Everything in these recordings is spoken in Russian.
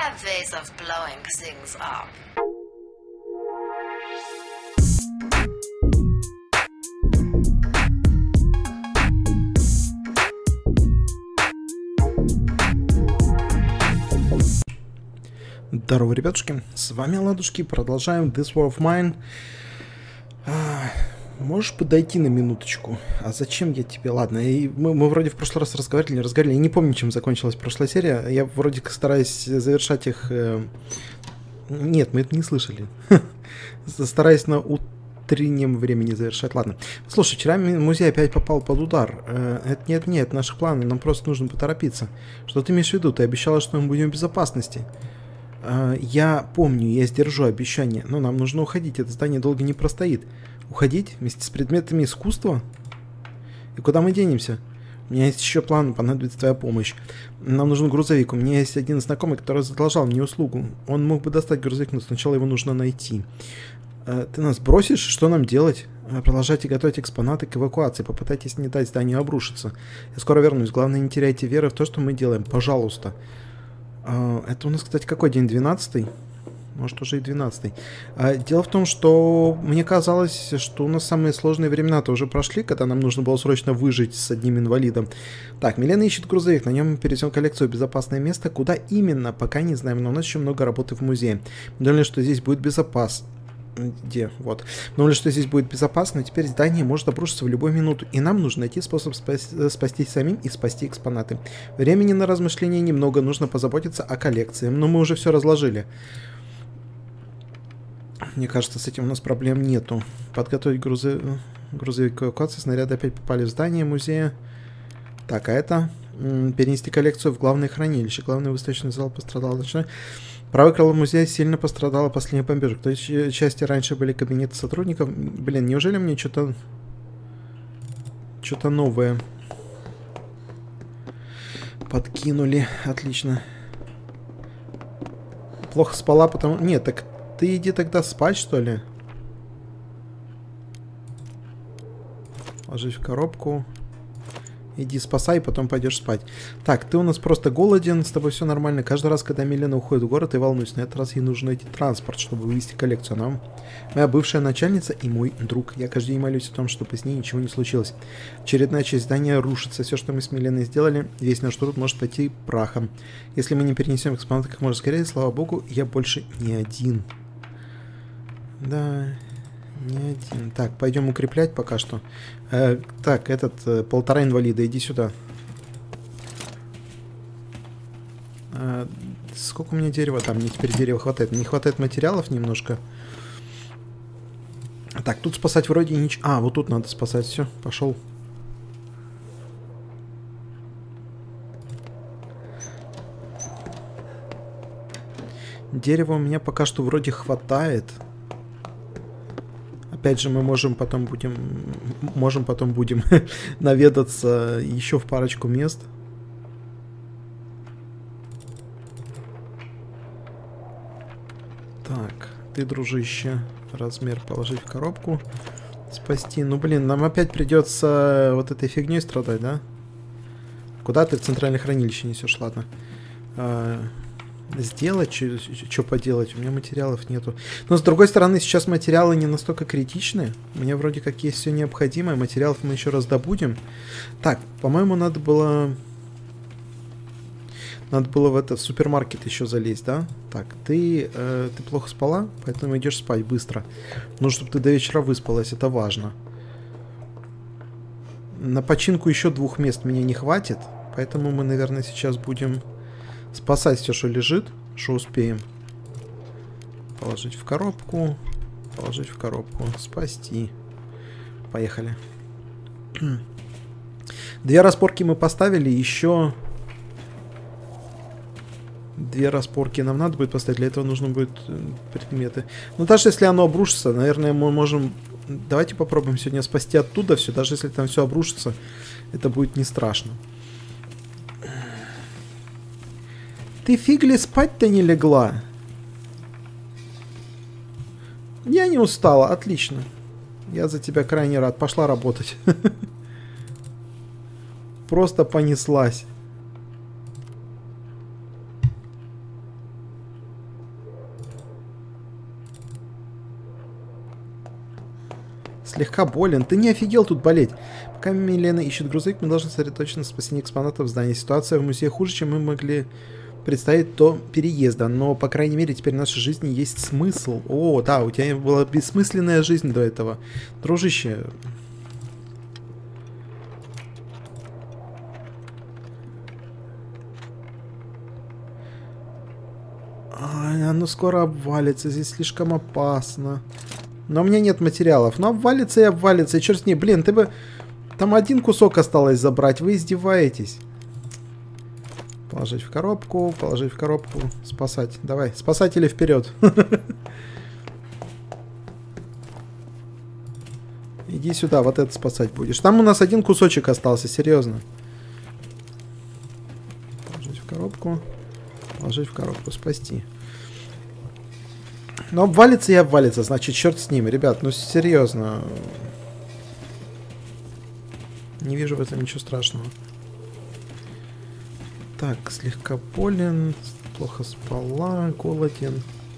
have ways of blowing things up. Здорово, ребятушки, с вами Ладушки, продолжаем This War of Mine. Можешь подойти на минуточку? А зачем я тебе? Ладно, мы вроде в прошлый раз разговаривали, я не помню, чем закончилась прошлая серия. Я вроде как стараюсь завершать их... Нет, мы это не слышали. Стараюсь на утреннем времени завершать. Ладно. Слушай, вчера музей опять попал под удар. Это нет, наши планы, нам просто нужно поторопиться. Что ты имеешь в виду? Ты обещала, что мы будем в безопасности. Я помню, я сдержу обещание, но нам нужно уходить, это здание долго не простоит. Уходить вместе с предметами искусства? И куда мы денемся? У меня есть еще план, понадобится твоя помощь. Нам нужен грузовик, у меня есть один знакомый, который задолжал мне услугу. Он мог бы достать грузовик, но сначала его нужно найти. Ты нас бросишь? Что нам делать? Продолжайте готовить экспонаты к эвакуации, попытайтесь не дать зданию обрушиться. Я скоро вернусь, главное не теряйте веры в то, что мы делаем, пожалуйста. Это у нас, кстати, какой день? 12-й? Может, уже и 12-й. Дело в том, что мне казалось, что у нас самые сложные времена-то уже прошли, когда нам нужно было срочно выжить с одним инвалидом. Так, Милена ищет грузовик, на нем мы перевезем коллекцию в безопасное место. Куда именно, пока не знаем, но у нас еще много работы в музее. Мы думали, что здесь будет безопасно. Где? Вот. Мы думали, что здесь будет безопасно, теперь здание может обрушиться в любую минуту, и нам нужно найти способ спастись самим и спасти экспонаты. Времени на размышления немного, нужно позаботиться о коллекции, но мы уже все разложили. Мне кажется, с этим у нас проблем нету. Подготовить грузовик к эвакуации, снаряды опять попали в здание музея. Так, а это? Перенести коллекцию в главное хранилище. Главный выставочный зал пострадал. Правое крыло музея сильно пострадало последней бомбежек. В той части раньше были кабинеты сотрудников. Блин, неужели мне что-то новое подкинули? Отлично. Плохо спала, потому... Нет, так ты иди тогда спать, что ли? Ложись в коробку. Иди спасай, потом пойдешь спать. Так, ты у нас просто голоден, с тобой все нормально. Каждый раз, когда Милена уходит в город, я волнуюсь. На этот раз ей нужно найти транспорт, чтобы вывести коллекцию. Она моя бывшая начальница и мой друг. Я каждый день молюсь о том, чтобы с ней ничего не случилось. Очередная часть здания рушится. Все, что мы с Миленой сделали, весь наш труд может пойти прахом. Если мы не перенесем экспонаты как можно скорее, слава богу, я больше не один. Да... Не один. Так, пойдем укреплять пока что. Так, полтора инвалида, иди сюда. Сколько у меня дерева? Там мне теперь дерева хватает. Не хватает материалов немножко. Так, тут спасать вроде ничего. А, вот тут надо спасать. Все, пошел. Дерева у меня пока что вроде хватает. Опять же, мы можем потом будем наведаться еще в парочку мест. Так, ты, дружище, размер положить в коробку, спасти. Ну, блин, нам опять придется вот этой фигней страдать, да? Куда ты в центральное хранилище несешь? Ладно. Сделать, что поделать, у меня материалов нету. Но с другой стороны, сейчас материалы не настолько критичны. У меня вроде как есть все необходимое. Материалов мы еще раз добудем. Так, по-моему, надо было в этот супермаркет еще залезть, да? Так, ты плохо спала, поэтому идешь спать быстро. Ну, чтобы ты до вечера выспалась, это важно. На починку еще 2 мест мне не хватит, поэтому мы, наверное, сейчас будем... спасать все, что лежит, что успеем. Положить в коробку. Положить в коробку. Спасти. Поехали. 2 распорки мы поставили. Еще 2 распорки нам надо будет поставить. Для этого нужно будет предметы. Но даже если оно обрушится, наверное, мы можем... Давайте попробуем сегодня спасти оттуда все. Даже если там все обрушится, это будет не страшно. Ты фигли спать-то не легла? Я не устала, отлично. Я за тебя крайне рад. Пошла работать. Просто понеслась. Слегка болен. Ты не офигел тут болеть. Пока Милена ищет грузовик, мы должны сосредоточиться на спасении экспонатов в здании. Ситуация в музее хуже, чем мы могли представить до переезда. Но, по крайней мере, теперь в нашей жизни есть смысл. О, да, у тебя была бессмысленная жизнь до этого. Дружище. Ай, оно скоро обвалится. Здесь слишком опасно. Но у меня нет материалов. Но обвалится и обвалится. И черт с ней. Блин, ты бы... Там один кусок осталось забрать. Вы издеваетесь. Положить в коробку. Положить в коробку. Спасать. Давай. Спасатели вперед. Иди сюда. Вот это спасать будешь. Там у нас один кусочек остался. Серьезно. Положить в коробку. Положить в коробку. Спасти. Но обвалится и обвалится, значит, черт с ними. Ребят, ну серьезно. Не вижу в этом ничего страшного. Так, слегка болен, плохо спала, голоден.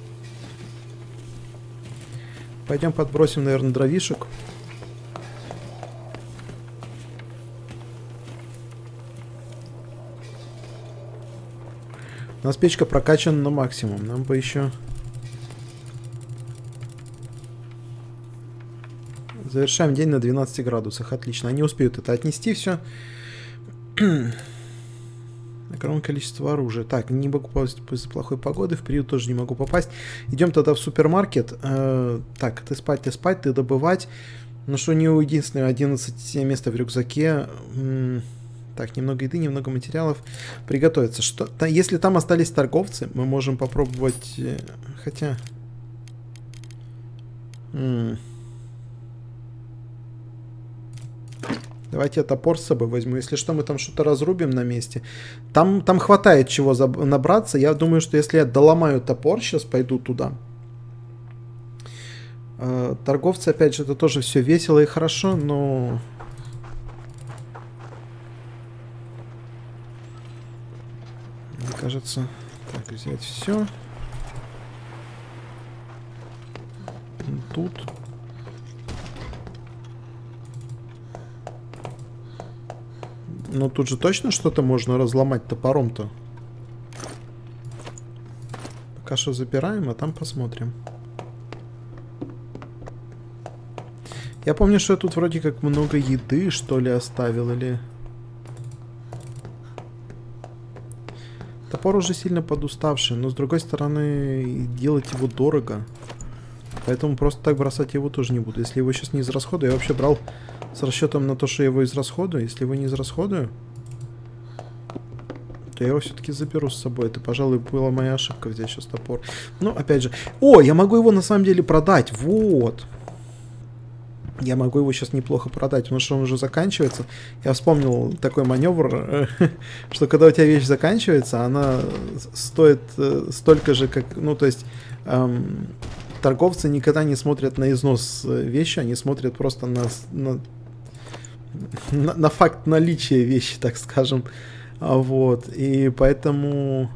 Пойдем подбросим, наверное, дровишек. У нас печка прокачана на максимум. Нам бы еще... Завершаем день на 12 градусах. Отлично. Они успеют это отнести все. Огромное количество оружия. Так, не могу попасть из-за плохой погоды. В приют тоже не могу попасть. Идем тогда в супермаркет. Так, ты спать, ты добывать. Ну что, не у единственного 11 места в рюкзаке. Так, немного еды, немного материалов. Приготовиться. Что? Если там остались торговцы, мы можем попробовать... Хотя... Давайте я топор с собой возьму. Если что, мы там что-то разрубим на месте. Там хватает чего набраться. Я думаю, что если я доломаю топор, сейчас пойду туда. Торговцы, опять же, это тоже все весело и хорошо, но... Мне кажется... Так, взять все. Тут... Но тут же точно что-то можно разломать топором-то. Пока что забираем, а там посмотрим. Я помню, что я тут вроде как много еды, что ли, оставил, или... Топор уже сильно подуставший, но с другой стороны, делать его дорого. Поэтому просто так бросать его тоже не буду. Если его сейчас не израсходую, я вообще брал с расчетом на то, что я его израсходую. Если его не израсходую, то я его все-таки заберу с собой. Это, пожалуй, была моя ошибка взять сейчас топор. Ну, опять же... О, я могу его на самом деле продать. Вот. Я могу его сейчас неплохо продать, потому что он уже заканчивается. Я вспомнил такой маневр, что когда у тебя вещь заканчивается, она стоит столько же, как... Ну, то есть... Торговцы никогда не смотрят на износ вещи, они смотрят просто на факт наличия вещи, так скажем. Вот. И поэтому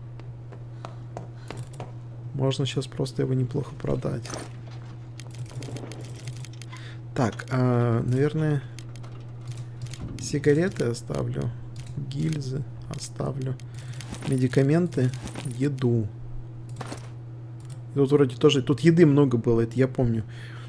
можно сейчас просто его неплохо продать. Так, наверное, сигареты оставлю, гильзы оставлю, медикаменты, еду. Тут вроде тоже... Тут еды много было, это я помню.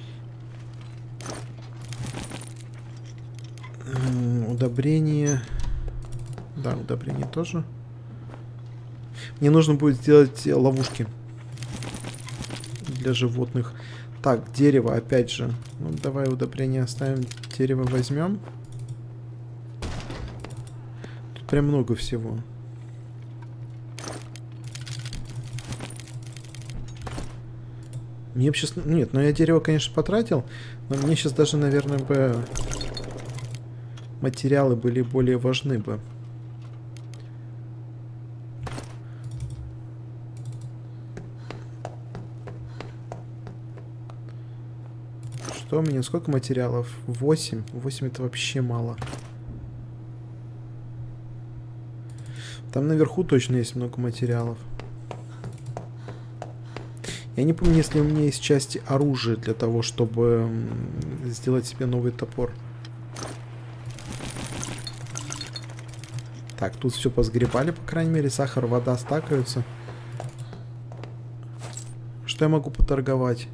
Удобрение. Да, удобрение тоже. Мне нужно будет сделать ловушки для животных. Так, дерево, опять же. Ну, давай удобрение оставим. Дерево возьмем. Тут прям много всего. Мне сейчас... Нет, ну я дерево, конечно, потратил, но мне сейчас даже, наверное, бы материалы были более важны бы. Что у меня? Сколько материалов? 8. 8 это вообще мало. Там наверху точно есть много материалов. Я не помню, если у меня есть части оружия для того, чтобы сделать себе новый топор. Так, тут все позгребали, по крайней мере. Сахар, вода стакаются. Что я могу поторговать?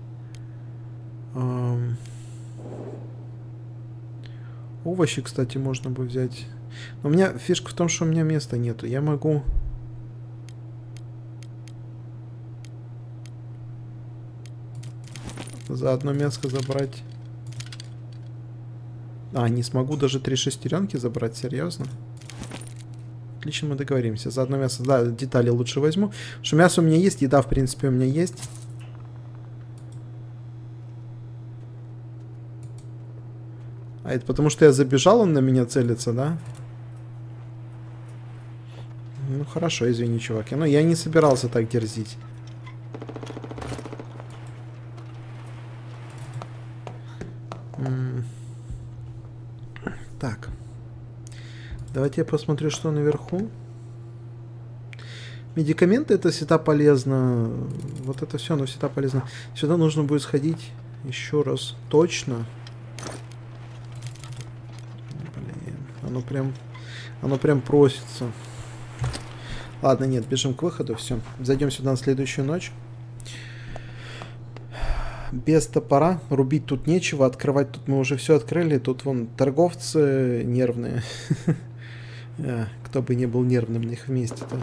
Овощи, кстати, можно бы взять. Но у меня фишка в том, что у меня места нету. Я могу... за одно мяско забрать... А, не смогу даже 3 шестеренки забрать, серьезно? Отлично, мы договоримся. За одно мясо, да, детали лучше возьму. Потому что мясо у меня есть, еда, в принципе, у меня есть. А это потому, что я забежал, он на меня целится, да? Ну, хорошо, извини, чувак. Но я не собирался так дерзить. Так. Давайте я посмотрю, что наверху. Медикаменты это всегда полезно. Вот это все, оно всегда полезно. Сюда нужно будет сходить еще раз. Точно. Блин, оно прям просится. Ладно, нет, бежим к выходу, все. Зайдем сюда на следующую ночь. Без топора рубить тут нечего, открывать тут мы уже все открыли. Тут вон торговцы нервные. Кто бы не был нервным на их вместе-то.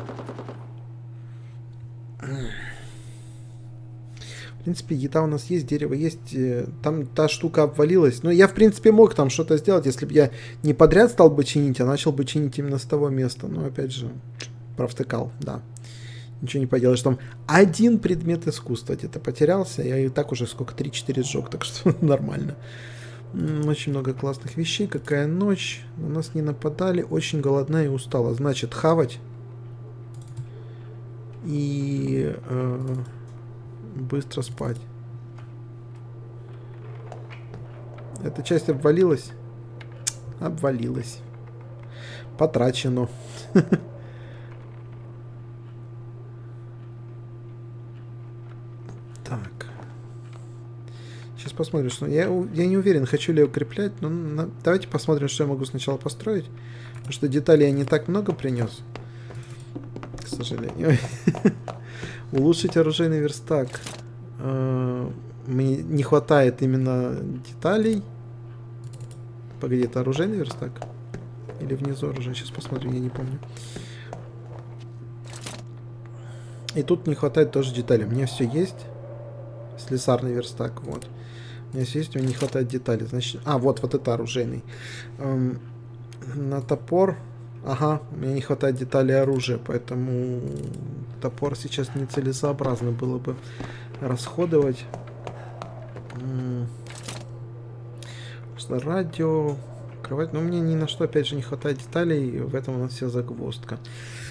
В принципе, еда у нас есть, дерево есть. Там та штука обвалилась. Но я, в принципе, мог там что-то сделать, если бы я не подряд стал бы чинить, а начал бы чинить именно с того места. Но, опять же, провтыкал, да. Ничего не поделаешь. Там один предмет искусства где-то потерялся. Я и так уже сколько, 3-4 сжег, так что нормально. Очень много классных вещей. Какая ночь. На нас не нападали. Очень голодна и устала. Значит, хавать. И быстро спать. Эта часть обвалилась. Обвалилась. Потрачено. Так. Сейчас посмотрим, что... Я не уверен, хочу ли я укреплять, но давайте посмотрим, что я могу сначала построить. Потому что деталей я не так много принес. К сожалению. Улучшить оружейный верстак. Мне не хватает именно деталей. Погоди, это оружейный верстак? Или внизу оружие? Сейчас посмотрим, я не помню. И тут не хватает тоже деталей. У меня все есть. Слесарный верстак, вот. У меня все есть, у меня не хватает деталей. Значит, вот это оружейный. На топор... Ага, у меня не хватает деталей оружия, поэтому топор сейчас нецелесообразно было бы расходовать. Просто радио, кровать. Но мне ни на что, опять же, не хватает деталей. В этом у нас вся загвоздка.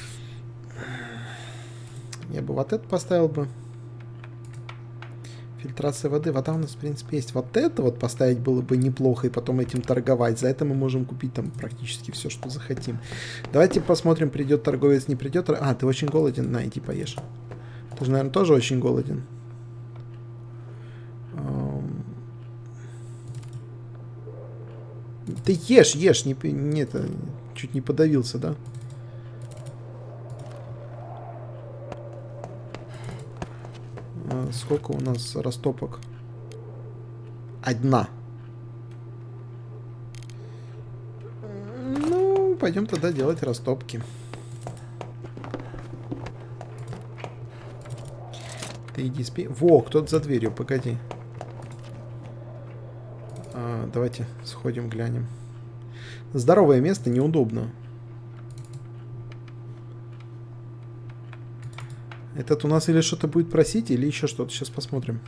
Я бы вот это поставил бы. Фильтрация воды. Вода у нас, в принципе, есть. Вот это вот поставить было бы неплохо и потом этим торговать. За это мы можем купить там практически все, что захотим. Давайте посмотрим, придет торговец, не придет. А, ты очень голоден? На, иди поешь. Ты же, наверное, тоже очень голоден. Ты ешь, не это, чуть не подавился, да? Сколько у нас растопок? 1. Ну, пойдем тогда делать растопки. Ты иди спи. Во, кто-то за дверью, погоди. Давайте сходим, глянем. Здоровое место, неудобно. Этот у нас или что-то будет просить, или еще что-то. Сейчас посмотрим.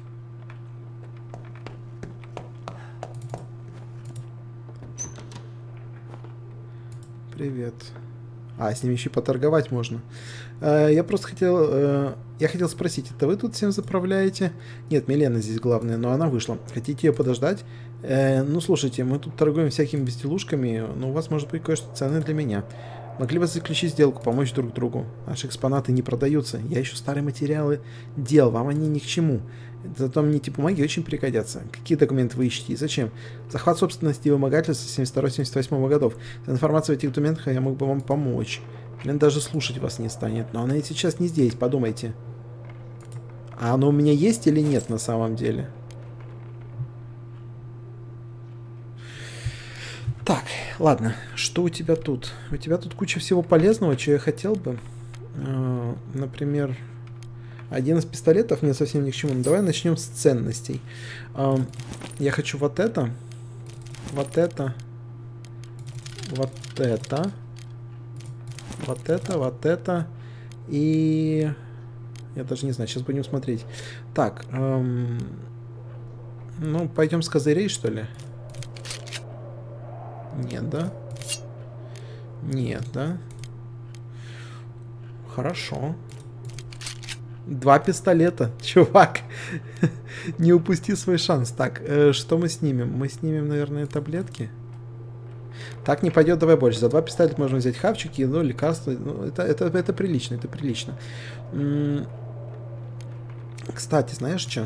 Привет. С ним еще поторговать можно. Я просто хотел... Я хотел спросить, это вы тут всем заправляете? Нет, Милена здесь главная, но она вышла. Хотите ее подождать? Ну, слушайте, мы тут торгуем всякими безделушками, но у вас может быть кое-что ценное для меня. Могли бы заключить сделку, помочь друг другу. Наши экспонаты не продаются. Я ищу старые материалы дел, вам они ни к чему. Зато мне эти бумаги очень пригодятся. Какие документы вы ищете и зачем? Захват собственности и вымогательства 72-78 годов. За информацией в этих документах я мог бы вам помочь. Блин, даже слушать вас не станет. Но она сейчас не здесь, подумайте. А оно у меня есть или нет на самом деле? Так, ладно. Что у тебя тут? У тебя тут куча всего полезного, что я хотел бы. Например, один из пистолетов мне совсем ни к чему. Давай начнем с ценностей. Я хочу вот это. Вот это. Вот это. Вот это, вот это. И... Я даже не знаю, сейчас будем смотреть. Так, ну, пойдем с козырей, что ли? Нет, да? Нет, да? Хорошо. 2 пистолета, чувак. Не упусти свой шанс. Так, что мы снимем? Мы снимем, наверное, таблетки. Так не пойдет, давай больше. За 2 пистолета можно взять хавчики, ну, лекарства. Ну, это прилично, это прилично. Кстати, знаешь что?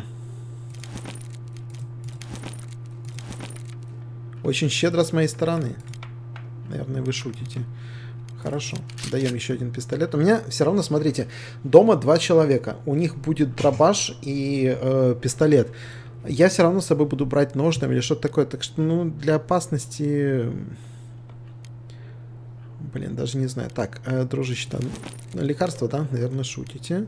Очень щедро с моей стороны. Наверное, вы шутите. Хорошо. Даем еще один пистолет. У меня все равно, смотрите, дома 2 человека. У них будет дробаш и пистолет. Я все равно с собой буду брать нож там или что-то такое. Так что, ну, для опасности... Блин, даже не знаю. Так, дружище, там лекарство, да? Наверное, шутите.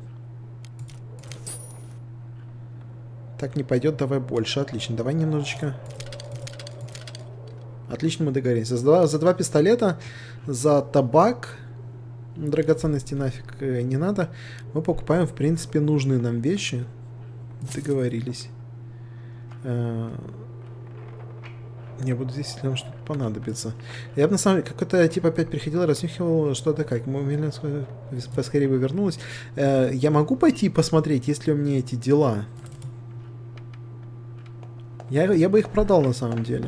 Так не пойдет, давай больше. Отлично, давай немножечко. Отлично, мы договорились. За 2 пистолета, за табак, драгоценности нафиг не надо. Мы покупаем, в принципе, нужные нам вещи. Договорились. Я буду здесь, если нам что-то понадобится. Я бы на самом деле какой-то тип опять приходил, разнюхивал что-то как. Поскорее бы вернулась. Я могу пойти посмотреть, есть ли у меня эти дела? Я бы их продал на самом деле.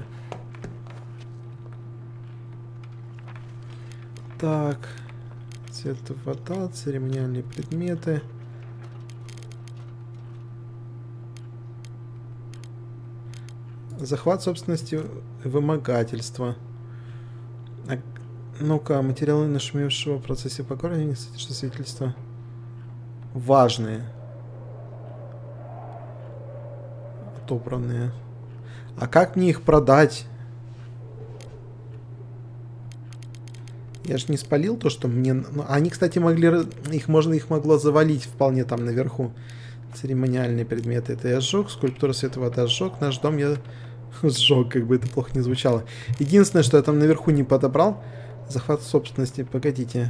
Так. Цвет вода, церемониальные предметы. Захват собственности, вымогательство. Ну-ка, материалы нашумевшего в процессе покорения содержат свидетельства важные. Отобранные. А как мне их продать? Я же не спалил то, что мне... Ну, они, кстати, могли... Их могло завалить вполне там наверху. Церемониальные предметы. Это я сжег. Скульптура света вода сжег. Наш дом я сжег, как бы это плохо не звучало. Единственное, что я там наверху не подобрал. Захват собственности. Погодите.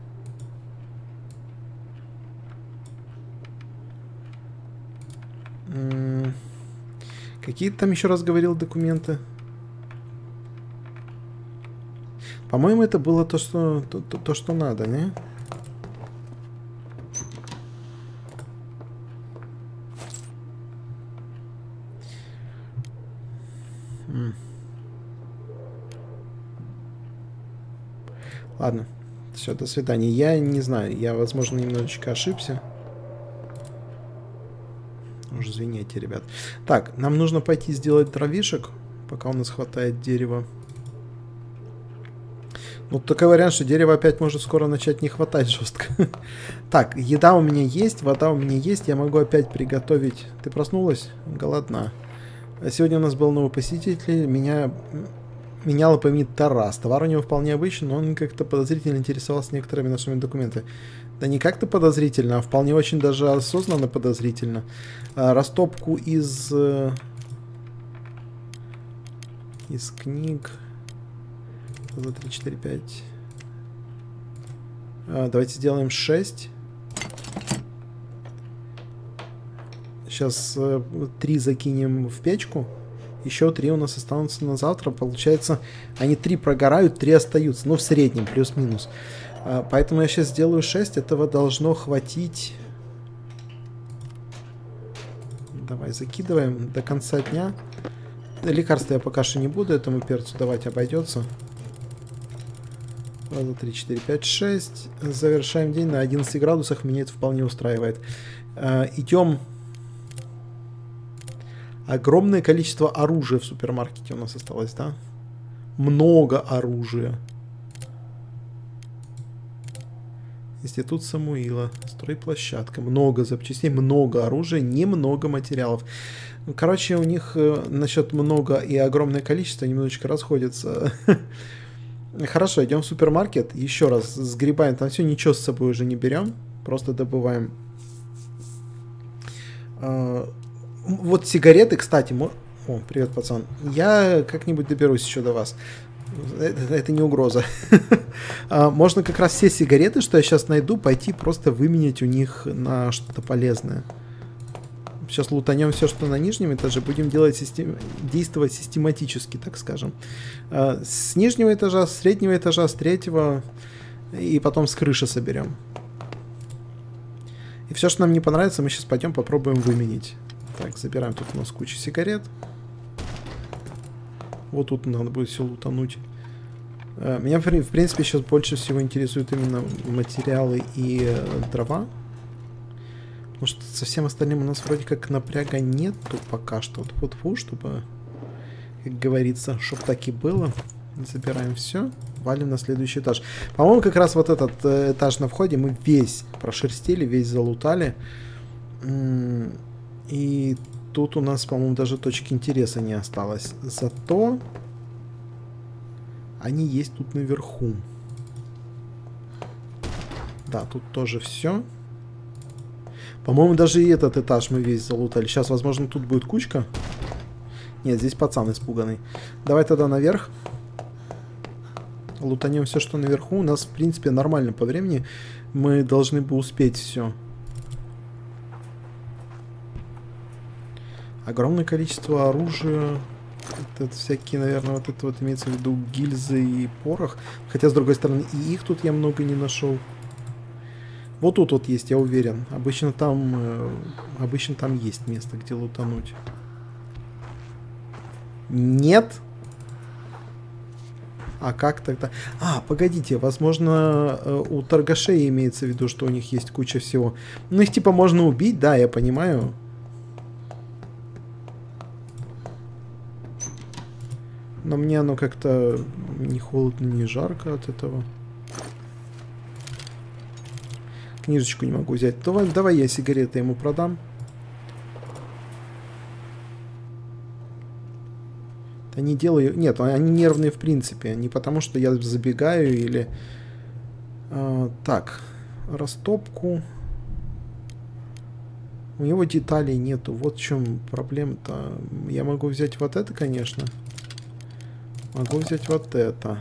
Какие ты там еще раз говорил документы? По-моему, это было то, что надо, не? Ладно. Все, до свидания. Я не знаю, я, возможно, немножечко ошибся. Уж извините, ребят. Так, нам нужно пойти сделать дровишек, пока у нас хватает дерева. Ну, такой вариант, что дерево опять может скоро начать не хватать жестко. Так, еда у меня есть, вода у меня есть. Я могу опять приготовить... Ты проснулась? Голодна. Сегодня у нас был новый посетитель. Менял по имени Тарас. Товар у него вполне обычный, но он как-то подозрительно интересовался некоторыми нашими документами. Да не как-то подозрительно, а вполне очень даже осознанно подозрительно. Растопку из книг... 2, 3, 4, 5. Давайте сделаем 6. Сейчас 3 закинем в печку. Еще 3 у нас останутся на завтра. Получается, они 3 прогорают, 3 остаются. Ну, в среднем, плюс-минус. Поэтому я сейчас сделаю 6. Этого должно хватить. Давай закидываем до конца дня. Лекарства я пока что не буду. Этому перцу давать обойдется. Раз, два, три, четыре, пять, шесть. Завершаем день на 11 градусах. Меня это вполне устраивает. Идем. Огромное количество оружия в супермаркете у нас осталось, да? Много оружия. Институт Самуила. Стройплощадка. Много запчастей, много оружия, немного материалов. Короче, у них насчет много и огромное количество немножечко расходятся. Хорошо, идем в супермаркет. Еще раз сгребаем. Там все, ничего с собой уже не берем. Просто добываем. Вот сигареты, кстати. О, привет, пацан. Я как-нибудь доберусь еще до вас. Это не угроза. Можно как раз все сигареты, что я сейчас найду, пойти просто выменять у них на что-то полезное. Сейчас лутанем все, что на нижнем этаже, будем действовать систематически, так скажем. С нижнего этажа, с среднего этажа, с третьего, и потом с крыши соберем. И все, что нам не понравится, мы сейчас пойдем попробуем выменить. Так, забираем, тут у нас куча сигарет. Вот тут надо будет все лутануть. Меня, в принципе, сейчас больше всего интересуют именно материалы и дрова. Потому что со всем остальным у нас вроде как напряга нету пока что. Вот, чтобы, как говорится, чтоб так и было. Забираем все. Валим на следующий этаж. По-моему, как раз вот этот этаж на входе мы весь прошерстили, весь залутали. И тут у нас, по-моему, даже точки интереса не осталось. Зато они есть тут наверху. Да, тут тоже все. По-моему, даже и этот этаж мы весь залутали. Сейчас, возможно, тут будет кучка. Нет, здесь пацан испуганный. Давай тогда наверх. Лутанем все, что наверху. У нас, в принципе, нормально по времени. Мы должны бы успеть все. Огромное количество оружия. Это всякие, наверное, вот это вот имеется в виду гильзы и порох. Хотя, с другой стороны, и их тут я много не нашел. Вот тут вот есть, я уверен. Обычно там есть место, где лутануть. Нет? А как тогда? Погодите, возможно, у торгашей имеется в виду, что у них есть куча всего. Ну, их типа можно убить, да, я понимаю. Но мне оно как-то не холодно, не жарко от этого. Книжечку не могу взять. Давай я сигареты ему продам. Они делают... Нет, они нервные в принципе. Не потому, что я забегаю или... Так. Растопку. У него деталей нету. Вот в чем проблема-то. Я могу взять вот это, конечно. Могу взять вот это.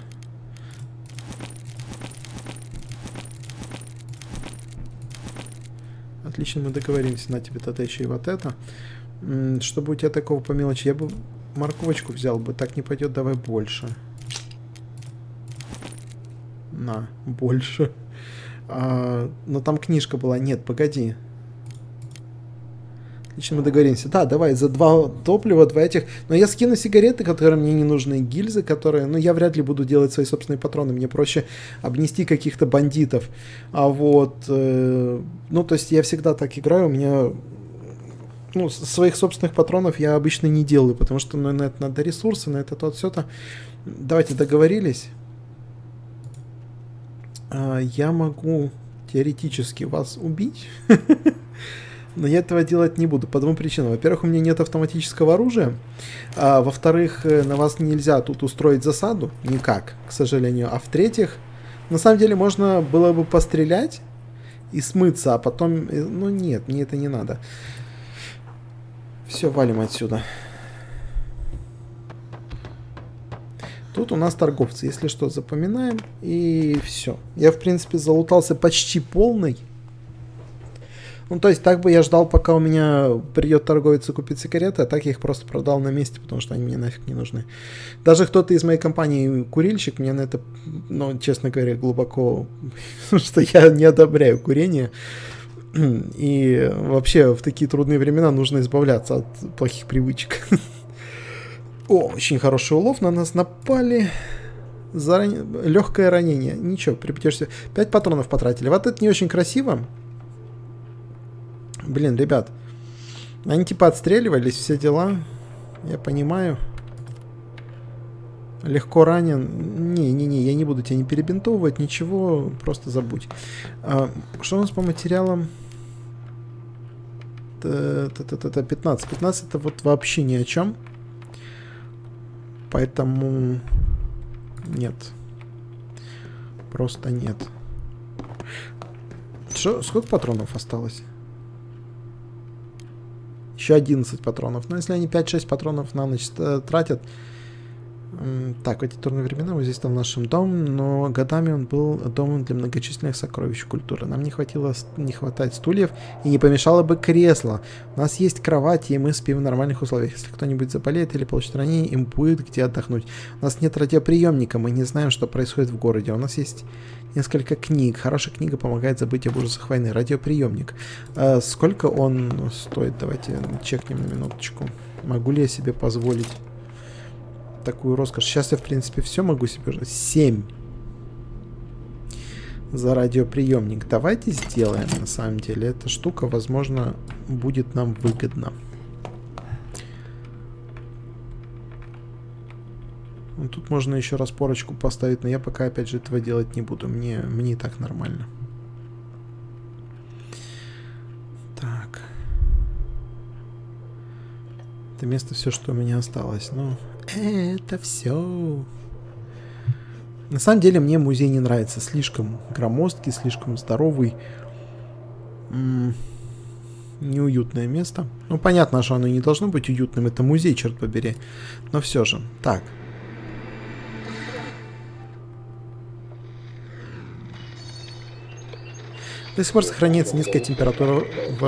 Отлично, мы договоримся. На тебе тогда еще и вот это. Чтобы у тебя такого по мелочи, я бы морковочку взял бы. Так не пойдет, давай больше. На, больше. Но там книжка была. Нет, погоди. Отлично, мы договоримся. Да, давай, за 2 топлива, 2 этих. Но я скину сигареты, которые мне не нужны, гильзы, которые... Ну, я вряд ли буду делать свои собственные патроны. Мне проще обнести каких-то бандитов. Ну, то есть я всегда так играю. У меня... Ну, своих собственных патронов я обычно не делаю, потому что на это надо ресурсы, на это то, все-то. Давайте договорились. Я могу теоретически вас убить. Но я этого делать не буду по 2 причинам. Во-первых, у меня нет автоматического оружия. Во-вторых, на вас нельзя тут устроить засаду. Никак, к сожалению. А в-третьих, на самом деле можно было бы пострелять и смыться, а потом... Ну нет, мне это не надо. Все, валим отсюда. Тут у нас торговцы. Если что, запоминаем. И все. Я, в принципе, залутался почти полный. Ну, то есть, так бы я ждал, пока у меня придет торговец и купит сигареты, а так я их просто продал на месте, потому что они мне нафиг не нужны. Даже кто-то из моей компании курильщик, мне на это, ну, честно говоря, глубоко... Потому что я не одобряю курение. И вообще в такие трудные времена нужно избавляться от плохих привычек. О, очень хороший улов, на нас напали. Легкое ранение. Ничего, припятешься. 5 патронов потратили. Вот это не очень красиво. Блин, ребят. Они типа отстреливались, все дела. Я понимаю. Легко ранен. Не-не-не, я не буду тебя не перебинтовывать, ничего, просто забудь. Что у нас по материалам? 15. 15 это вот вообще ни о чем. Поэтому нет. Просто нет. Сколько патронов осталось? Еще 11 патронов. Но если они 5-6 патронов на ночь тратят... Так, в эти трудные времена вот здесь стал нашим домом, но годами он был домом для многочисленных сокровищ культуры. Нам не хватает стульев и не помешало бы кресло. У нас есть кровати, и мы спим в нормальных условиях. Если кто-нибудь заболеет или получит ранение, им будет где отдохнуть. У нас нет радиоприемника, мы не знаем, что происходит в городе. У нас есть несколько книг. Хорошая книга помогает забыть об ужасах войны. Радиоприемник. Сколько он стоит? Давайте чекнем на минуточку. Могу ли я себе позволить такую роскошь? Сейчас я, в принципе, все могу себе... 7 за радиоприемник. Давайте сделаем, на самом деле. Эта штука, возможно, будет нам выгодна. Ну, тут можно еще распорочку поставить, но я пока, опять же, этого делать не буду. Мне и так нормально. Так. Это место все, что у меня осталось. Ну... Это все. На самом деле мне музей не нравится. Слишком громоздкий, слишком здоровый. Неуютное место. Ну, понятно, что оно не должно быть уютным. Это музей, черт побери. Но все же. Так. До сих пор сохраняется низкая температура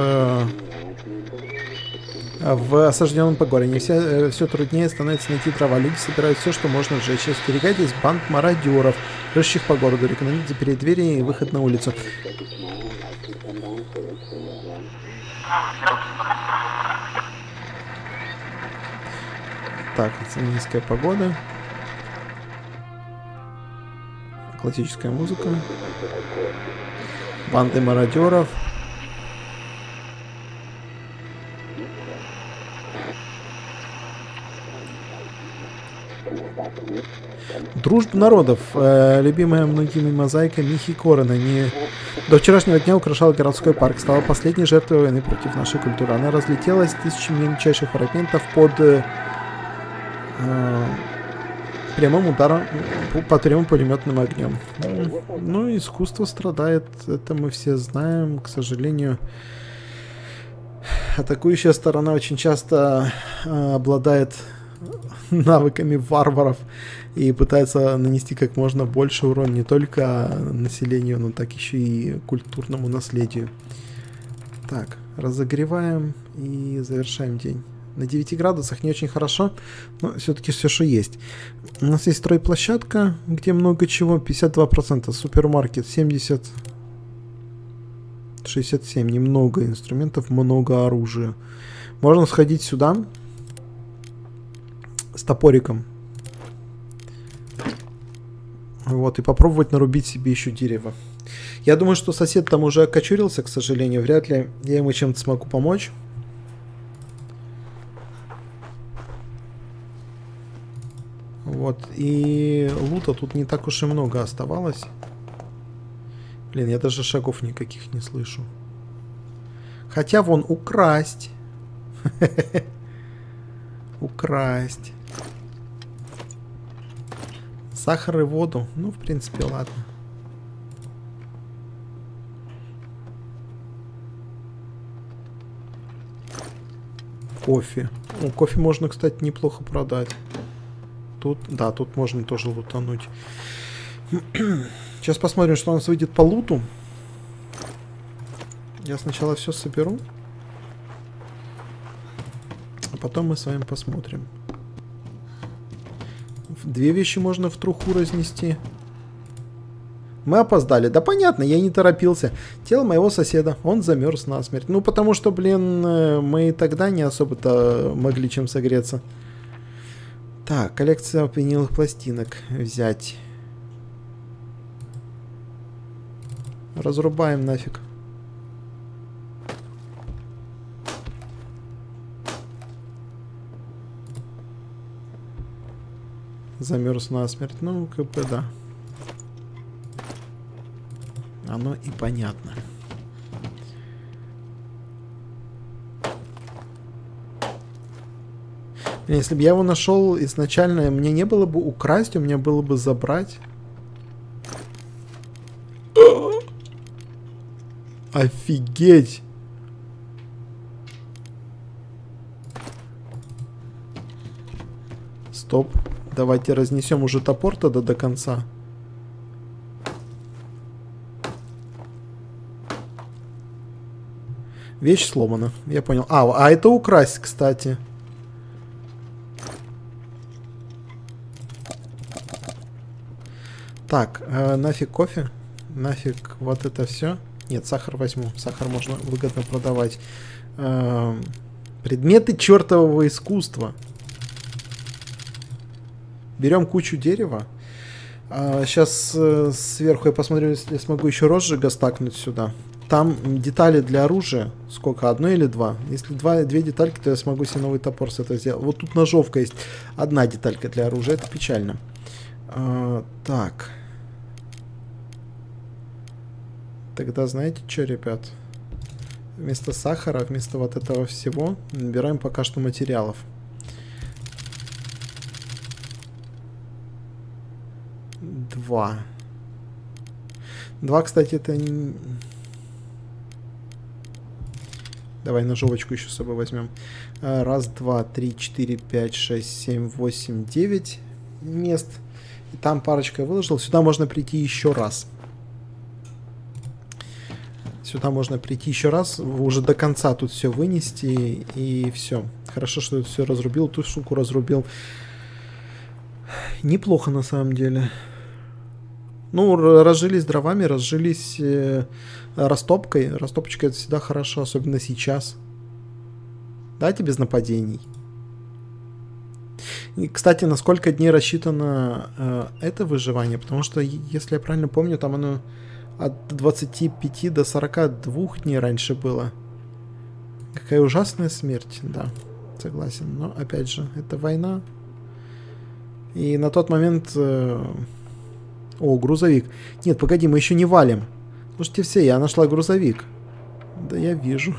в осажденном Погорье. Все труднее становится найти дрова. Люди собирают все, что можно сжечь. Остерегайтесь банд мародеров, рыщущих по городу. Рекомендуйте запереть двери и выход на улицу. Так, это низкая погода. Классическая музыка. Банды мародеров. Дружба народов, любимая многими мозаика Михи Корена, до вчерашнего дня украшала городской парк, стала последней жертвой войны против нашей культуры. Она разлетелась тысячами мельчайших фрагментов под прямым ударом, под прямым пулеметным огнем. Ну, искусство страдает, это мы все знаем, к сожалению. Атакующая сторона очень часто обладает навыками варваров и пытается нанести как можно больше урон не только населению, но так еще и культурному наследию. Так, разогреваем и завершаем день. На 9 градусах не очень хорошо, но все-таки все, что есть. У нас есть стройплощадка, где много чего, 52%, супермаркет 70%, 67%, немного инструментов, много оружия. Можно сходить сюда с топориком. Вот, и попробовать нарубить себе еще дерево. Я думаю, что сосед там уже окочурился, к сожалению. Вряд ли я ему чем-то смогу помочь. Вот, и лута тут не так уж и много оставалось. Блин, я даже шагов никаких не слышу. Хотя вон украсть. Украсть. Сахар и воду. Ну, в принципе, ладно. Кофе. Ну, кофе можно, кстати, неплохо продать. Тут, да, тут можно тоже лутануть. Сейчас посмотрим, что у нас выйдет по луту. Я сначала все соберу. А потом мы с вами посмотрим. 2 вещи можно в труху разнести. Мы опоздали. Да понятно, я не торопился. Тело моего соседа. Он замерз насмерть. Ну, потому что, блин, мы и тогда не особо-то могли чем согреться. Так, коллекция виниловых пластинок взять. разрубаем нафиг. Замерз насмерть. Ну, как бы да. Оно и понятно. Если бы я его нашел изначально, мне не было бы украсть, у меня было бы забрать. Офигеть! Стоп. Давайте разнесем уже топор тогда до конца. Вещь сломана. Я понял. А это украсть, кстати. Так, нафиг кофе? Нафиг вот это все? Нет, сахар возьму. Сахар можно выгодно продавать. Предметы чертового искусства. Берем кучу дерева. Сейчас сверху я посмотрю, если смогу еще розжига стакнуть сюда. Там детали для оружия. Сколько? Одно или два? Если две детальки, то я смогу себе новый топор с этого сделать. Вот тут ножовка есть. Одна деталька для оружия. Это печально. Так. Тогда знаете что, ребят? Вместо сахара, вместо вот этого всего, набираем пока что материалов. Два, кстати, это... Давай ножовочку еще с собой возьмем. Раз, два, три, четыре, пять, шесть, семь, восемь, 9 мест. И там парочка я выложил. Сюда можно прийти еще раз. Сюда можно прийти еще раз. Уже до конца тут все вынести. И все. Хорошо, что это все разрубил. Ту штуку разрубил. Неплохо на самом деле. Ну, разжились дровами, разжились растопкой. Растопочка это всегда хорошо, особенно сейчас. Дайте без нападений. И, кстати, на сколько дней рассчитано это выживание? Потому что, если я правильно помню, там оно от 25 до 42 дней раньше было. Какая ужасная смерть, да, согласен. Но, опять же, это война. И на тот момент... О, грузовик. Нет, погоди, мы еще не валим. Слушайте все, я нашла грузовик. Да я вижу.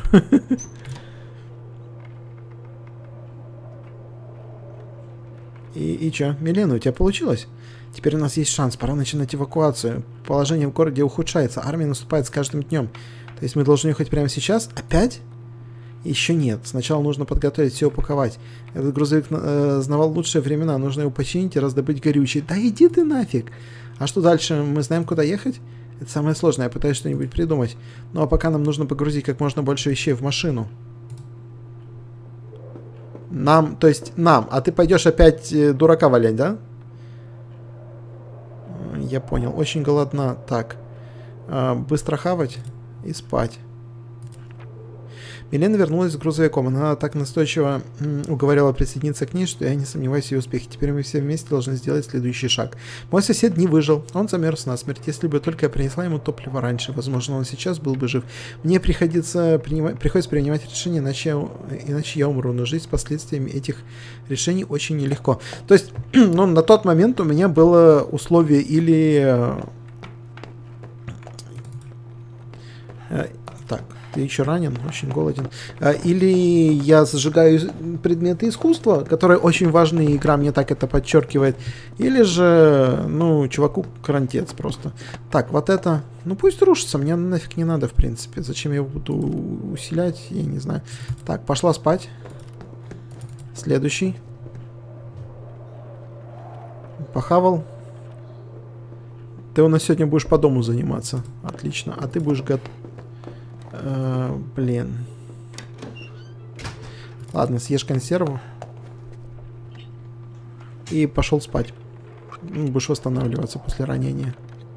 И чё? Милена, у тебя получилось? Теперь у нас есть шанс, пора начинать эвакуацию. Положение в городе ухудшается, армия наступает с каждым днем. То есть мы должны ехать прямо сейчас? Опять? Еще нет. Сначала нужно подготовить, все упаковать. Этот грузовик знавал лучшие времена. Нужно его починить и раздобыть горючий. Да иди ты нафиг! А что дальше? Мы знаем, куда ехать? Это самое сложное. Я пытаюсь что-нибудь придумать. Ну а пока нам нужно погрузить как можно больше вещей в машину. Нам, то есть нам. А ты пойдешь опять дурака валять, да? Я понял. Очень голодна. Так. Быстро хавать и спать. Милена вернулась с грузовиком. Она так настойчиво уговорила присоединиться к ней, что я не сомневаюсь в ее успехе. Теперь мы все вместе должны сделать следующий шаг. Мой сосед не выжил. Он замерз насмерть. Если бы только я принесла ему топливо раньше, возможно, он сейчас был бы жив. Мне приходится принимать решения, иначе я умру. Но жить с последствиями этих решений очень нелегко. То есть, ну, на тот момент у меня было условие или... Так, ты еще ранен, очень голоден. Или я зажигаю предметы искусства, которые очень важны, игра мне так это подчеркивает. Или же, ну, чуваку крантец просто. Так, вот это, ну пусть рушится, мне нафиг не надо, в принципе. Зачем я его буду усилять, я не знаю. Так, пошла спать. Следующий. Похавал. Ты у нас сегодня будешь по дому заниматься. Отлично. А ты будешь блин. Ладно, съешь консерву. И пошел спать. Будешь восстанавливаться после ранения.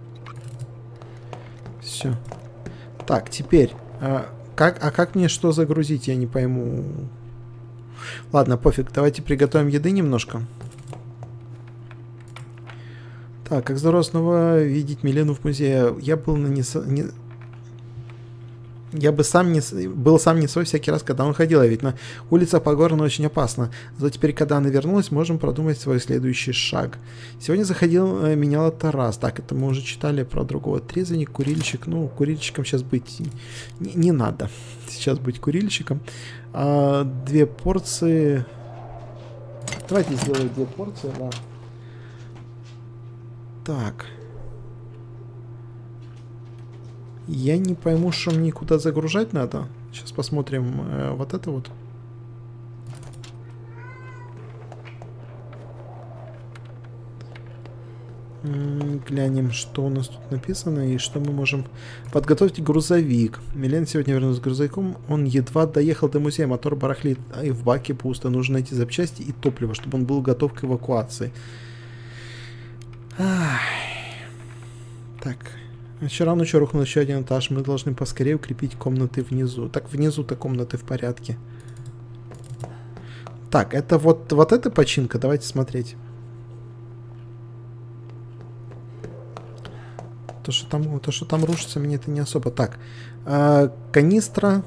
Все. Так, теперь. Как мне что загрузить, я не пойму. Ладно, пофиг. Давайте приготовим еды немножко. Так, как здорово снова видеть Милену в музее. Я был на Я бы был сам не свой всякий раз, когда он ходил, а ведь на улицах Погорно очень опасно. Зато теперь, когда она вернулась, можем продумать свой следующий шаг. Сегодня заходил, меняла Тарас. Так, это мы уже читали про другого. Трезвенник, курильщик. Ну, курильщиком сейчас быть не надо. Сейчас быть курильщиком. 2 порции. Давайте сделаем 2 порции, да. Так. Я не пойму, что мне куда загружать надо. Сейчас посмотрим вот это вот. Глянем, что у нас тут написано и что мы можем подготовить. Грузовик. Милен сегодня вернулся с грузовиком. Он едва доехал до музея. Мотор барахлит, и в баке пусто. Нужно найти запчасти и топливо, чтобы он был готов к эвакуации. Так. Вчера ночью рухнул еще 1 этаж. Мы должны поскорее укрепить комнаты внизу. Так, внизу-то комнаты в порядке. Так, это вот эта починка. Давайте смотреть. То, что там рушится, мне это не особо. Так, канистра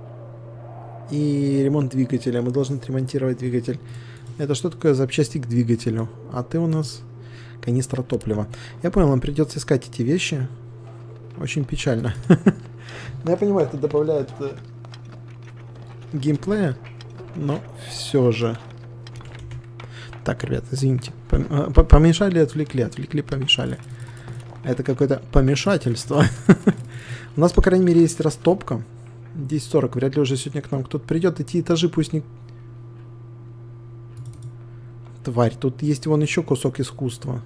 и ремонт двигателя. Мы должны отремонтировать двигатель. Это что такое? Запчасти к двигателю. А ты у нас канистра топлива. Я понял, нам придется искать эти вещи. Очень печально. Но я понимаю, это добавляет геймплея, но все же. Так, ребят, извините. Помешали, отвлекли, помешали. Это какое-то помешательство. У нас, по крайней мере, есть растопка. 10:40. Вряд ли уже сегодня к нам кто-то придет. Эти этажи пусть не... Тварь, тут есть вон еще кусок искусства.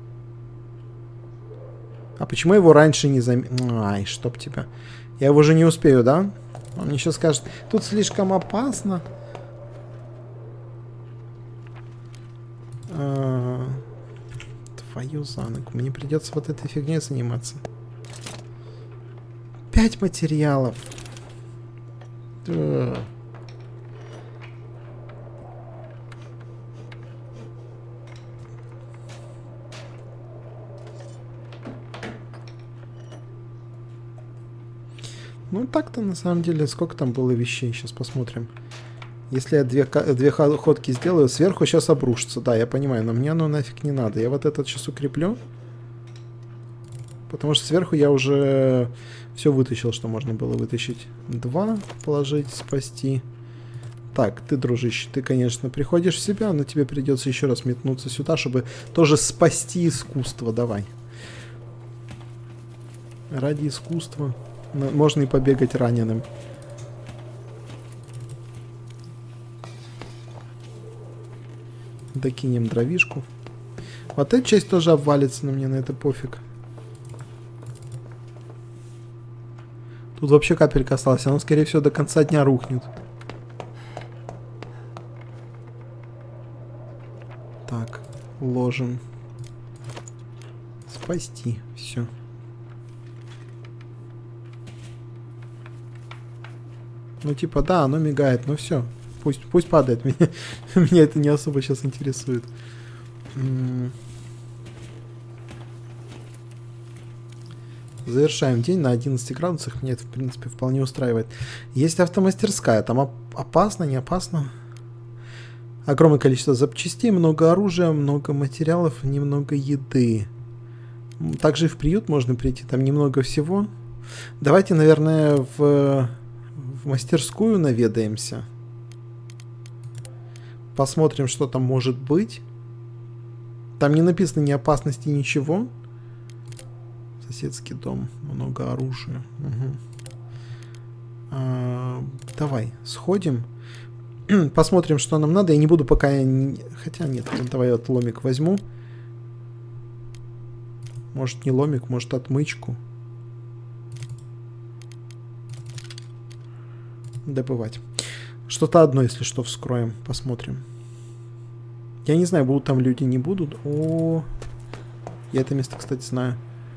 А почему я его раньше не заметил? Ай, чтоб тебя. Я его уже не успею, да? Он мне сейчас скажет, тут слишком опасно. Твою за ногу. Мне придется вот этой фигней заниматься. 5 материалов. Ну так-то на самом деле сколько там было вещей, сейчас посмотрим. Если я две ходки сделаю, сверху сейчас обрушится. Да, я понимаю, но мне оно нафиг не надо. Я вот этот сейчас укреплю. Потому что сверху я уже все вытащил, что можно было вытащить. 2 положить, спасти. Так, ты, дружище, ты, конечно, приходишь в себя, но тебе придется еще раз метнуться сюда, чтобы тоже спасти искусство. Давай. Ради искусства. Можно и побегать раненым. Докинем дровишку. Вот эта часть тоже обвалится, но мне на это пофиг. Тут вообще капелька осталась. Она, скорее всего, до конца дня рухнет. Так, ложим. Спасти. Все. Ну, типа, да, оно мигает, но все. Пусть падает. Меня это не особо сейчас интересует. Завершаем день на 11 градусах. Меня это, в принципе, вполне устраивает. Есть автомастерская. Там опасно, не опасно. Огромное количество запчастей, много оружия, много материалов, немного еды. Также и в приют можно прийти. Там немного всего. Давайте, наверное, в мастерскую наведаемся. Посмотрим, что там может быть. Там не написано ни опасности, ничего. Соседский дом. Много оружия. Угу. Давай, сходим. Посмотрим, что нам надо. Я не буду пока... Хотя нет, давай вот ломик возьму. Может не ломик, может отмычку. Добывать. Что-то одно, если что, вскроем. Посмотрим. Я не знаю, будут там люди, не будут. О, я это место, кстати, знаю.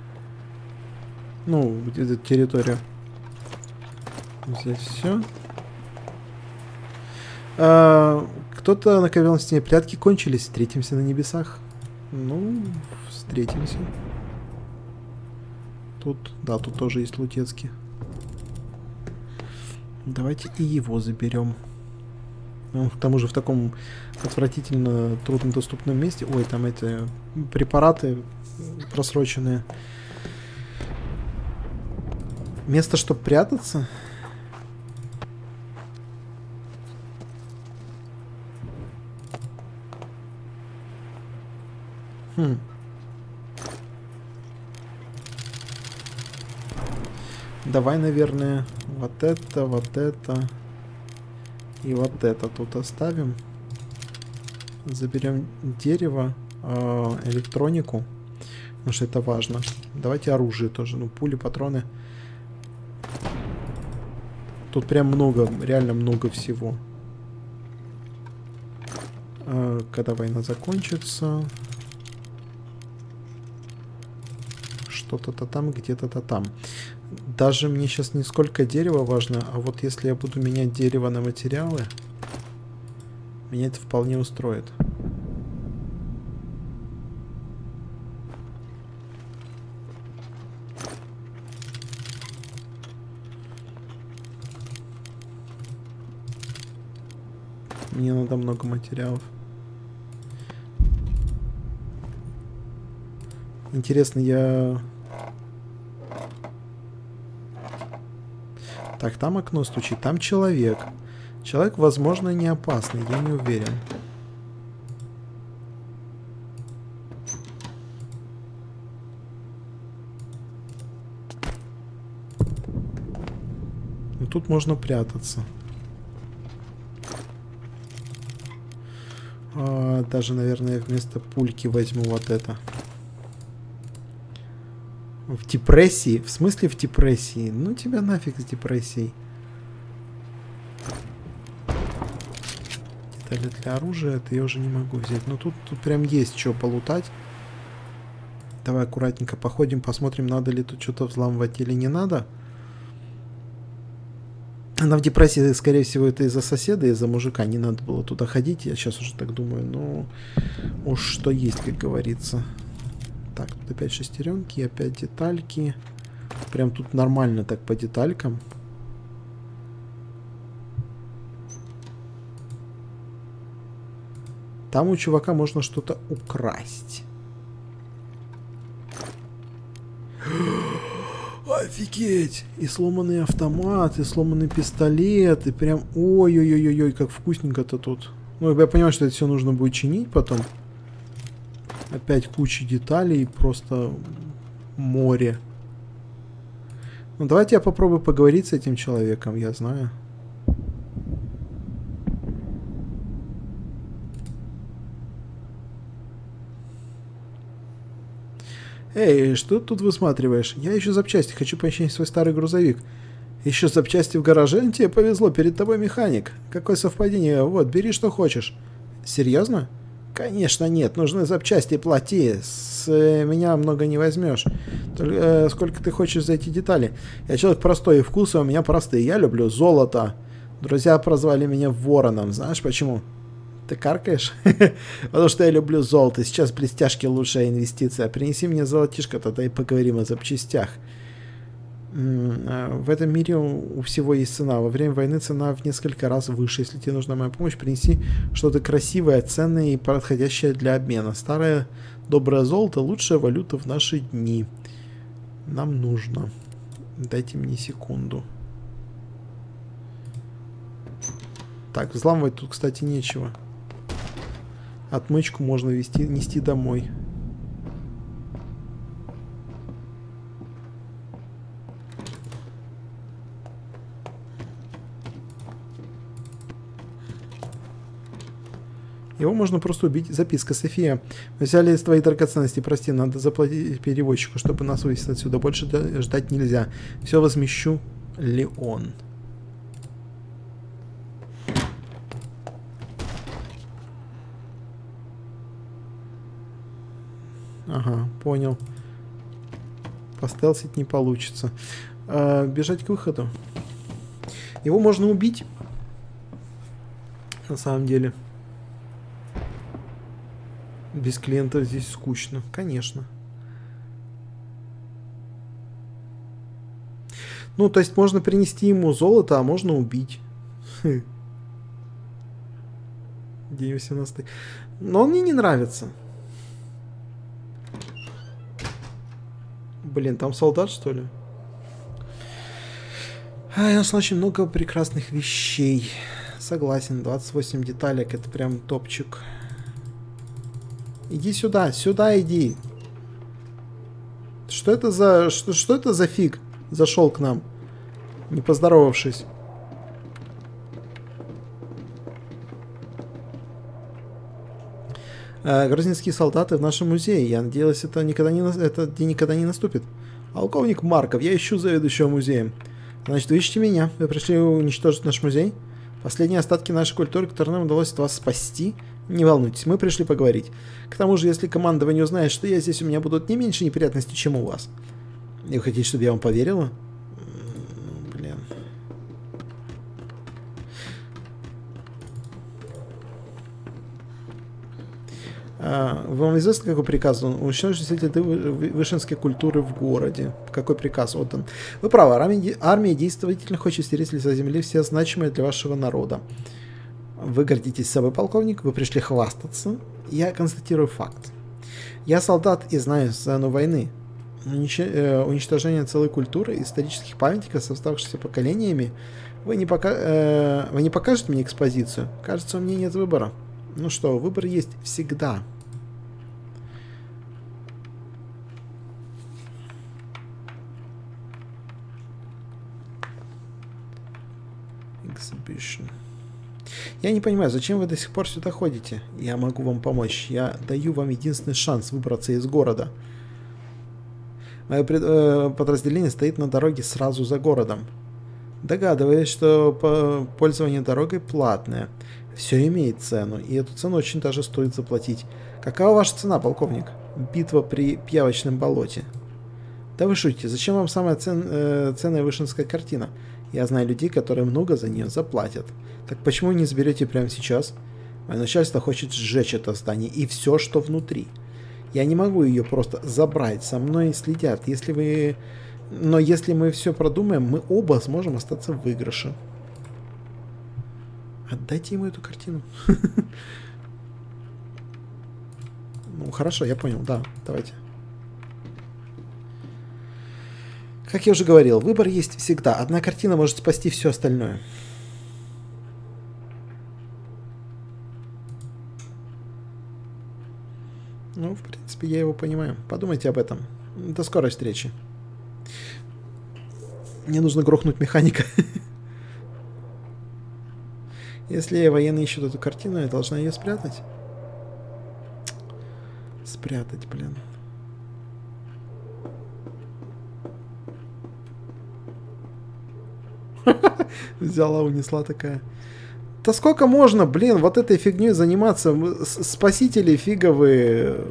Ну, где-то территорию. Здесь все. Кто-то наковел на стене. Прятки кончились. Встретимся на небесах. Ну, встретимся. Тут, да, тут тоже есть лутецкий. Давайте и его заберем. Ну, к тому же в таком отвратительно труднодоступном месте. Ой, там эти препараты просроченные. Место, чтобы прятаться. Давай, наверное, вот это и вот это тут оставим. Заберем дерево, электронику, потому что это важно. Давайте оружие тоже, ну, пули, патроны. Тут прям много, реально много всего. Когда война закончится... Что-то там, где-то там. Даже мне сейчас не сколько дерева важно, а вот если я буду менять дерево на материалы, меня это вполне устроит. Мне надо много материалов. Интересно, я... Так, там окно стучит, там человек. Человек, возможно, не опасный, я не уверен. Но тут можно прятаться. Даже, наверное, вместо пульки возьму вот это. В депрессии? В смысле в депрессии? Ну тебя нафиг с депрессией. Детали для оружия, это я уже не могу взять. Но тут прям есть что полутать. Давай аккуратненько походим, посмотрим, надо ли тут что-то взламывать или не надо. Она в депрессии, скорее всего, это из-за соседа, из-за мужика. Не надо было туда ходить, я сейчас уже так думаю. Но уж что есть, как говорится. Так, тут опять шестеренки, опять детальки. Прям тут нормально так по деталькам. Там у чувака можно что-то украсть. Офигеть! И сломанный автомат, и сломанный пистолет, и прям... Ой-ой-ой-ой, как вкусненько-то тут. Ну, я понимаю, что это все нужно будет чинить потом. Опять куча деталей, просто море. Ну, давайте я попробую поговорить с этим человеком, я знаю. Эй, что ты тут высматриваешь? Я ищу запчасти, хочу починить свой старый грузовик. Ищу запчасти в гараже? Тебе повезло, перед тобой механик. Какое совпадение? Вот, бери что хочешь. Серьезно? Конечно нет, нужны запчасти, плати. С меня много не возьмешь. Только, сколько ты хочешь за эти детали? Я человек простой, и вкусы у меня простые. Я люблю золото. Друзья прозвали меня вороном. Знаешь почему? Ты каркаешь? Потому что я люблю золото. Сейчас блестяшки лучшая инвестиция. Принеси мне золотишко, тогда и поговорим о запчастях. В этом мире у всего есть цена. Во время войны цена в несколько раз выше. Если тебе нужна моя помощь, принеси что-то красивое, ценное и подходящее для обмена. Старое доброе золото — лучшая валюта в наши дни. Нам нужно. Дайте мне секунду. Так, взламывать тут, кстати, нечего. Отмычку можно нести домой. Его можно просто убить. Записка. София, мы взяли твои драгоценности. Прости, надо заплатить перевозчику, чтобы нас вывести отсюда. Больше ждать нельзя. Все возмещу. Леон. Ага, понял. Постелсить не получится. Бежать к выходу. Его можно убить. На самом деле. Без клиента здесь скучно. Конечно. Ну, то есть можно принести ему золото, а можно убить. День 18. Но он мне не нравится. Блин, там солдат, что ли? Я нашла очень много прекрасных вещей. Согласен, 28 деталек, это прям топчик. Иди сюда, сюда иди. Что это за... Что это за фиг зашел к нам, не поздоровавшись? Грузинские солдаты в нашем музее. Я надеялась, это этот день никогда не наступит. Полковник Марков, я ищу заведующего музеем. Значит, вы ищете меня. Вы пришли уничтожить наш музей? Последние остатки нашей культуры, которые нам удалось от вас спасти? Не волнуйтесь, мы пришли поговорить. К тому же, если командование узнает, что я здесь, у меня будут не меньше неприятностей, чем у вас. И вы хотите, чтобы я вам поверила? Блин. Вам известно, какой приказ он? Уничтожить следы вышинской культуры в городе. Какой приказ отдан? Вы правы, армия действительно хочет стереть с лица земли все значимые для вашего народа. Вы гордитесь собой, полковник, вы пришли хвастаться. Я констатирую факт. Я солдат и знаю цену войны. Уничтожение целой культуры, исторических памятников с оставшимися поколениями. Вы не покажете мне экспозицию? Кажется, у меня нет выбора. Ну что, выбор есть всегда. Exhibition. Я не понимаю, зачем вы до сих пор сюда ходите? Я могу вам помочь. Я даю вам единственный шанс выбраться из города. Мое подразделение стоит на дороге сразу за городом. Догадываюсь, что пользование дорогой платное. Все имеет цену, и эту цену очень даже стоит заплатить. Какова ваша цена, полковник? Битва при Пьявочном болоте. Да вы шутите, зачем вам самая ценная вышинская картина? Я знаю людей, которые много за нее заплатят. Так почему не заберете прямо сейчас? Мое начальство хочет сжечь это здание и все, что внутри. Я не могу ее просто забрать, со мной следят. Но если мы все продумаем, мы оба сможем остаться в выигрыше. Отдайте ему эту картину. Ну, хорошо, я понял, да, давайте. Как я уже говорил, выбор есть всегда. Одна картина может спасти все остальное. Ну, в принципе, я его понимаю. Подумайте об этом. До скорой встречи. Мне нужно грохнуть механика. Если военные ищут эту картину, я должна ее спрятать. Спрятать, блин. Взяла, унесла такая. Да сколько можно, блин, вот этой фигней заниматься? Спасители фиговые.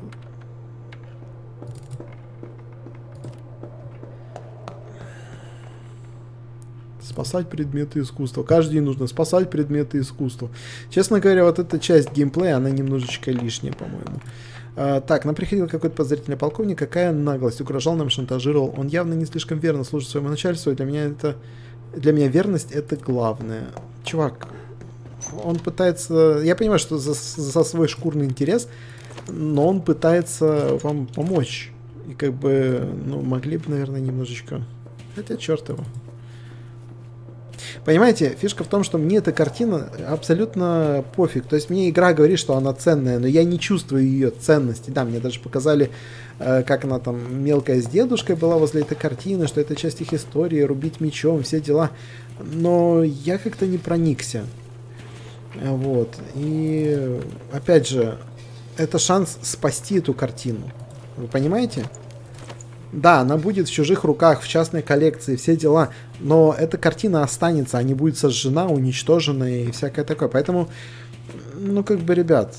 Спасать предметы искусства. Каждый день нужно спасать предметы искусства. Честно говоря, вот эта часть геймплея, она немножечко лишняя, по-моему. Так, нам приходил какой-то подозрительный полковник. Какая наглость. Угрожал нам, шантажировал. Он явно не слишком верно служит своему начальству. И для меня верность это главное. Чувак, он пытается... Я понимаю, что за свой шкурный интерес, но он пытается вам помочь. И как бы, ну, могли бы, наверное, немножечко... Хотя, черт его. Понимаете, фишка в том, что мне эта картина абсолютно пофиг. То есть мне игра говорит, что она ценная, но я не чувствую ее ценности. Да, мне даже показали, как она там мелкая с дедушкой была возле этой картины, что это часть их истории, рубить мечом, все дела. Но я как-то не проникся. Вот. И опять же, это шанс спасти эту картину. Вы понимаете? Да, она будет в чужих руках, в частной коллекции, все дела, но эта картина останется, а не будет сожжена, уничтожена и всякое такое. Поэтому, ну, как бы, ребят...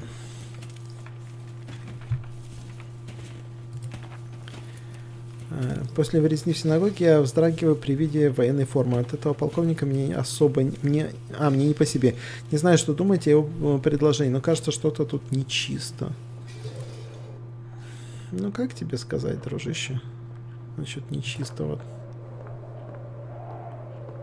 После резни в синагоге я вздрагиваю при виде военной формы. От этого полковника мне особо... мне не по себе. Не знаю, что думаете о его предложении, но кажется, что-то тут нечисто. Ну, как тебе сказать, дружище? Насчет нечистого.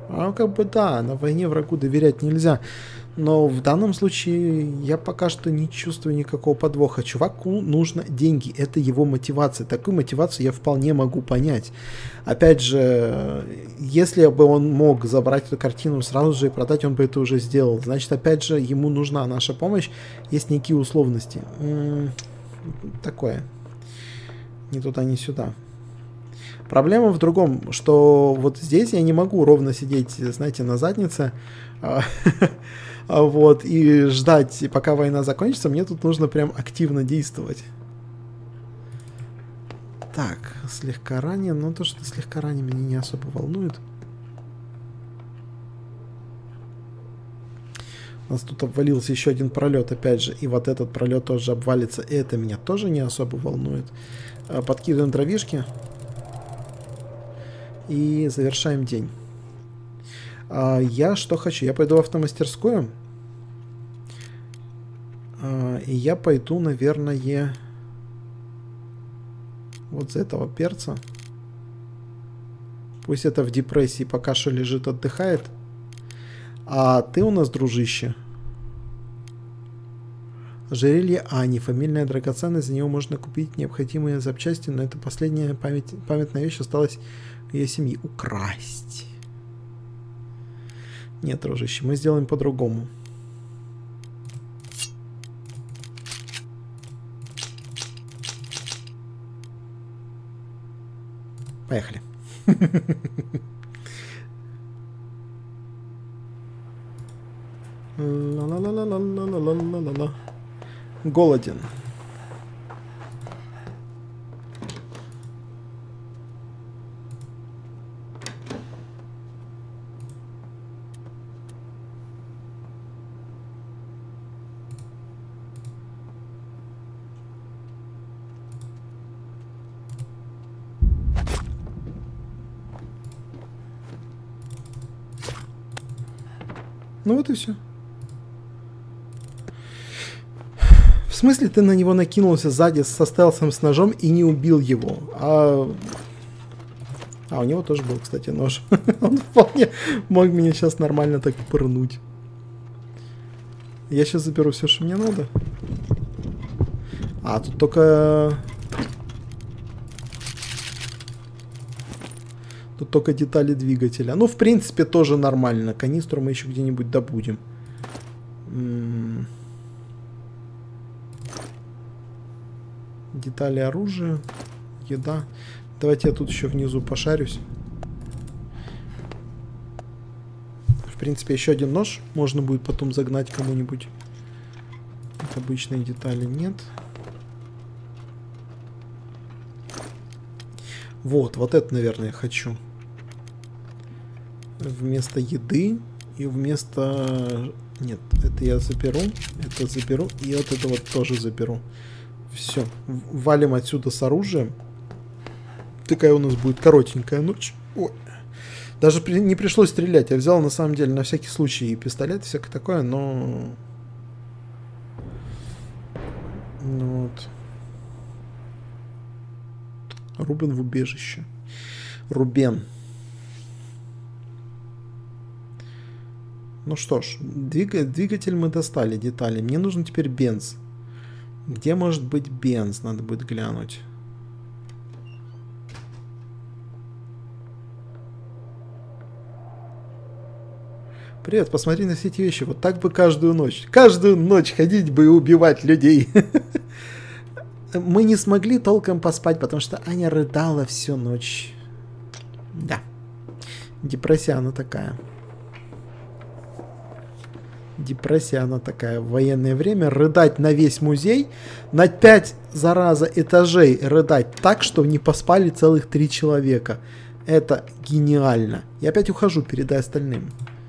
А как бы да, на войне врагу доверять нельзя. Но в данном случае я пока что не чувствую никакого подвоха. Чуваку нужно деньги, это его мотивация. Такую мотивацию я вполне могу понять. Опять же, если бы он мог забрать эту картину сразу же и продать, он бы это уже сделал. Значит, опять же, ему нужна наша помощь. Есть некие условности. Такое. Ни туда, ни сюда. Проблема в другом, что вот здесь я не могу ровно сидеть, знаете, на заднице, вот, и ждать, пока война закончится. Мне тут нужно прям активно действовать. Так, слегка ранен, но то, что слегка ранен, меня не особо волнует. У нас тут обвалился еще один пролет, опять же, и вот этот пролет тоже обвалится, и это меня тоже не особо волнует. Подкидываем дровишки. И завершаем день. Я что хочу? Я пойду в автомастерскую. И я пойду, наверное, вот с этого перца. Пусть это в депрессии пока что лежит, отдыхает. А ты у нас, дружище. Ожерелье Ани. Фамильная драгоценность. За него можно купить необходимые запчасти, но это последняя памятная вещь осталась ее семьи. Украсть. Нет, дружище, мы сделаем по-другому. Поехали. Ла-ла-ла-ла-ла-ла-ла-ла-ла-ла. Голоден. Ну вот и все. В смысле ты на него накинулся сзади со стелсом с ножом и не убил его? У него тоже был, кстати, нож. Он вполне мог меня сейчас нормально так пырнуть. Я сейчас заберу все, что мне надо. Тут только... Тут только детали двигателя. Ну, в принципе, тоже нормально. Канистру мы еще где-нибудь добудем. Детали оружия. Еда. Давайте я тут еще внизу пошарюсь. В принципе, еще один нож. Можно будет потом загнать кому-нибудь. Это обычные детали. Нет. Вот это, наверное, хочу. Вместо еды и вместо... Нет, это я заберу. Это заберу. И вот это вот тоже заберу. Все. Валим отсюда с оружием. Такая у нас будет коротенькая ночь. Ой. Даже не пришлось стрелять. Я взял, на самом деле, на всякий случай и пистолет, и всякое такое, но... Ну вот. Рубен в убежище. Рубен. Ну что ж, двигатель мы достали, детали. Мне нужен теперь бенз. Где может быть бенз? Надо будет глянуть. Привет, посмотри на все эти вещи. Вот так бы каждую ночь. Каждую ночь ходить бы и убивать людей. Мы не смогли толком поспать, потому что Аня рыдала всю ночь. Да. Депрессия она такая. Депрессия она такая. В военное время рыдать на весь музей, на 5, зараза, этажей рыдать так, что не поспали целых 3 человека. Это гениально. Я опять ухожу, передай остальным.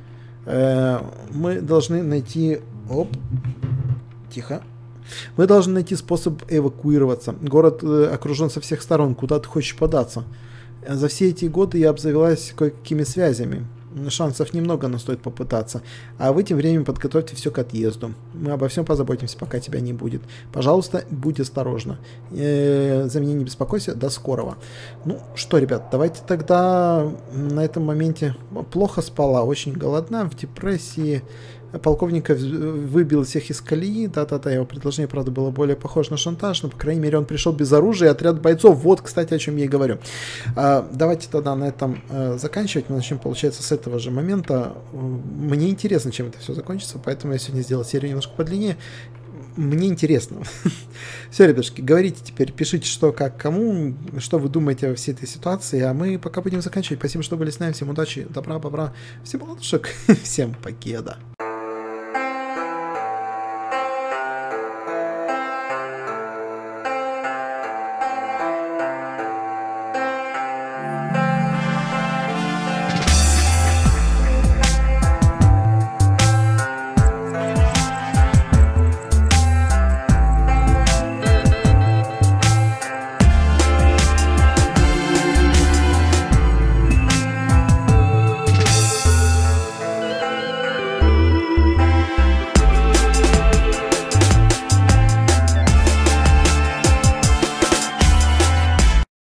Мы должны найти... Оп. Тихо. Мы должны найти способ эвакуироваться. Город окружен со всех сторон. Куда ты хочешь податься? За все эти годы я обзавелась кое-какими связями. шансов немного, но стоит попытаться. А вы тем временем подготовьте все к отъезду. Мы обо всем позаботимся, пока тебя не будет. Пожалуйста, будь осторожна. За меня не беспокойся. До скорого. Ну что, ребят, давайте тогда на этом моменте. Плохо спала, очень голодна, в депрессии. Полковника выбил всех из колеи. Да-да-да, его предложение, правда, было более похоже на шантаж, но, по крайней мере, он пришел без оружия, отряд бойцов. Вот, кстати, о чем я и говорю. Давайте тогда на этом заканчивать. Мы начнем, получается, с этого же момента. Мне интересно, чем это все закончится, поэтому я сегодня сделал серию немножко подлиннее. Мне интересно. Все, ребятушки, говорите теперь, пишите, что, как, кому, что вы думаете о всей этой ситуации, а мы пока будем заканчивать. Спасибо, что были с нами, всем удачи, добра, бобра, всем ладушек, всем покеда.